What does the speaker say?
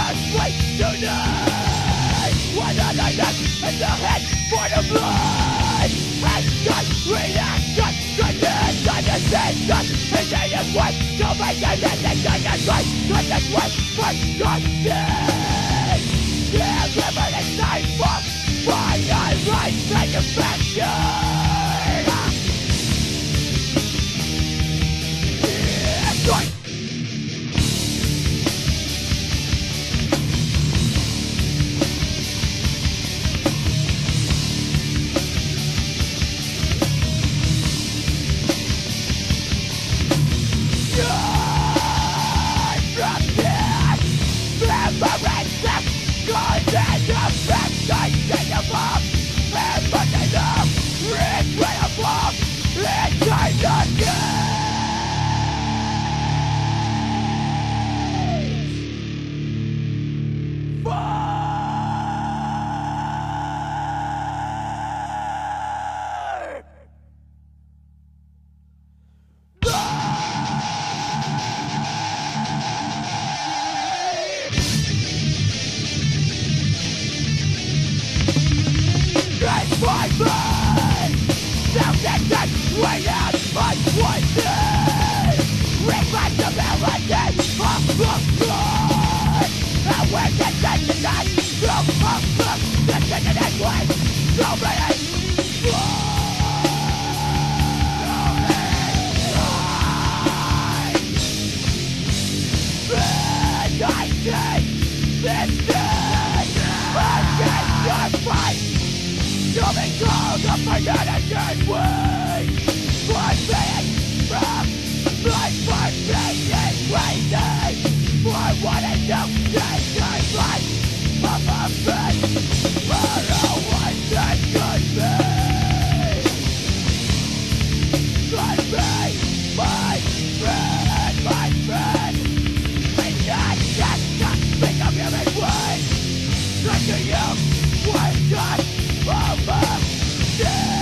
sleep tonight. One on the neck and the head for the blood. Action, reaction, goodness, understand. Is in this way to make anything that is right. Not this way for justice. Deliver this night for my right satisfaction. Right. Yeah.